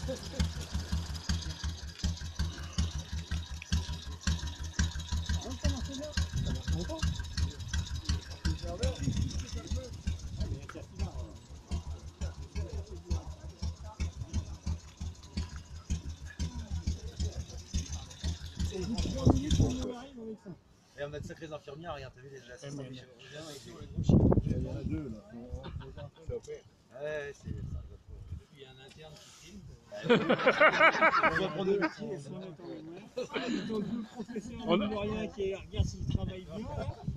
Et on a de sacrées infirmières, regarde, t'as vu les assistants du chirurgien. Il y en a deux là. Ouais, c'est ça. Il y a un interne qui filme. On va prendre le métier. Donc, le professeur Mourien qui regarde s'il travaille bien.